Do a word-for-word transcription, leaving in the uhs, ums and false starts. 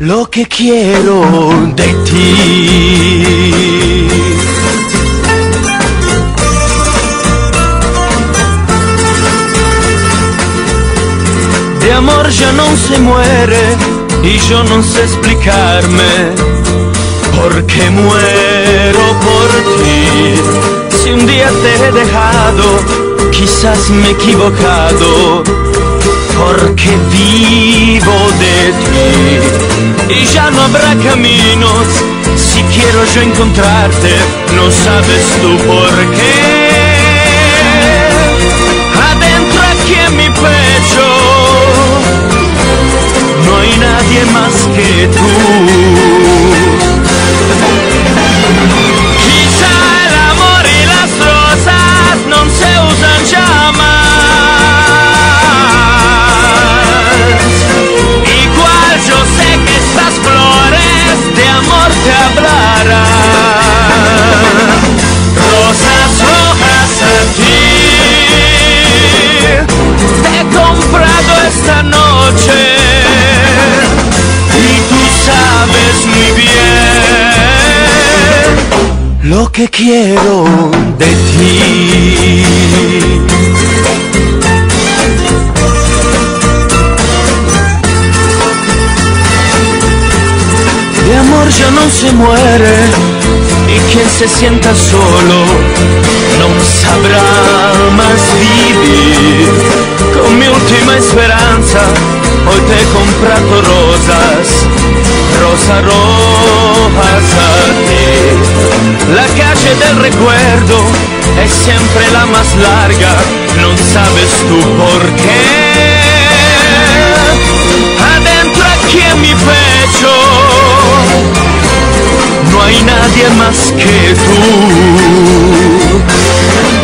lo que quiero de ti. De amor ya no se muere y yo no sé explicarme por qué muero por ti. Si un día te he dejado, quizás me he equivocado, porque vivo de ti. Y ya no habrá caminos, si quiero yo encontrarte, no sabes tú por qué. Adentro aquí en mi pecho no hay nadie más que tú. Quizá el amor y las rosas no se usan ya más. Igual yo sé que estas flores de amor te hablarán. Rosas rojas a ti te he comprado esta noche y tú sabes muy bien lo que quiero de ti. De amor ya no se muere y quien se sienta solo no sabrá más vivir. Con mi última esperanza hoy te he comprado rosas, rosas rojas a ti. La calle del recuerdo es siempre la más larga, no sabes tú por qué. Adentro aquí en mi pecho no hay nadie más que tú.